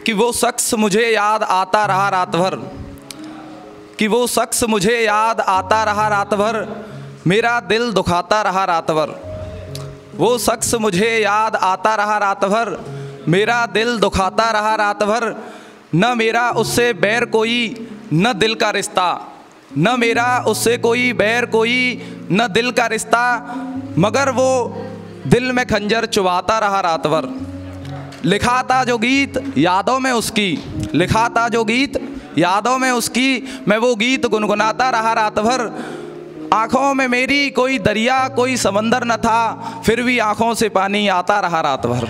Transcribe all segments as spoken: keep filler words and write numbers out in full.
कि वो शख्स मुझे याद आता रहा रात भर, कि वो शख्स मुझे याद आता रहा रात भर, मेरा दिल दुखाता रहा रात भर। वो शख्स मुझे याद आता रहा रात भर, मेरा दिल दुखाता रहा रात भर। न मेरा उससे बैर कोई न दिल का रिश्ता, न मेरा उससे कोई बैर कोई न दिल का रिश्ता, मगर वो दिल में खंजर चुभाता रहा रात भर। लिखा था जो गीत यादों में उसकी, लिखा था जो गीत यादों में उसकी, मैं वो गीत गुनगुनाता रहा रात भर। आँखों में मेरी कोई दरिया कोई समंदर न था, फिर भी आँखों से पानी आता रहा रात भर।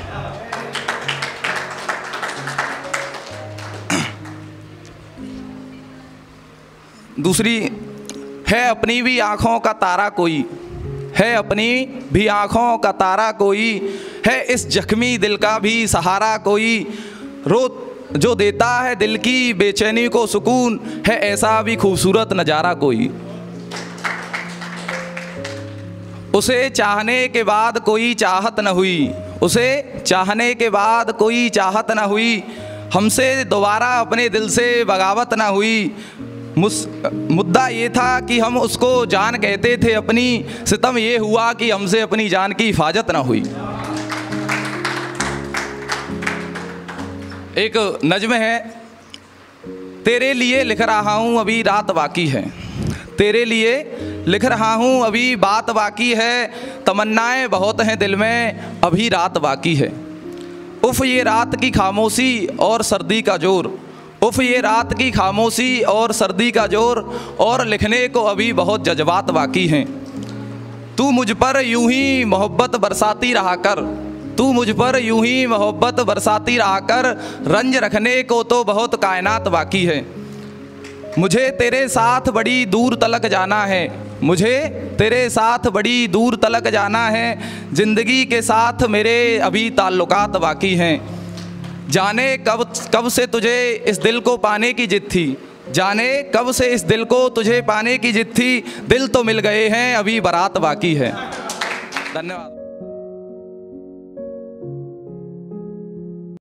दूसरी है अपनी भी आँखों का तारा कोई, है अपनी भी आँखों का तारा कोई, है इस जख्मी दिल का भी सहारा कोई। रो जो देता है दिल की बेचैनी को सुकून, है ऐसा भी खूबसूरत नज़ारा कोई। उसे चाहने के बाद कोई चाहत न हुई, उसे चाहने के बाद कोई चाहत न हुई, हमसे दोबारा अपने दिल से बगावत न हुई। मुद्दा ये था कि हम उसको जान कहते थे अपनी, सितम ये हुआ कि हमसे अपनी जान की हिफाजत न हुई। एक नज्म है, तेरे लिए लिख रहा हूँ अभी रात बाकी है, तेरे लिए लिख रहा हूँ अभी बात बाकी है, तमन्नाएं बहुत हैं दिल में अभी रात बाकी है। उफ़ ये रात की खामोशी और सर्दी का जोर, उफ़ ये रात की खामोशी और सर्दी का जोर, और लिखने को अभी बहुत जज्बात बाकी हैं। तू मुझ पर यूं ही मोहब्बत बरसाती रहा कर, तू मुझ पर यूं ही मोहब्बत बरसाती रहा कर, रंज रखने को तो बहुत कायनात बाकी है। मुझे तेरे साथ बड़ी दूर तलक जाना है, मुझे तेरे साथ बड़ी दूर तलक जाना है, ज़िंदगी के साथ मेरे अभी ताल्लुकात बाकी हैं। जाने कब कब से तुझे इस दिल को पाने की जिद थी, जाने कब से इस दिल को तुझे पाने की जिद थी, दिल तो मिल गए हैं अभी बारात बाकी है। धन्यवाद।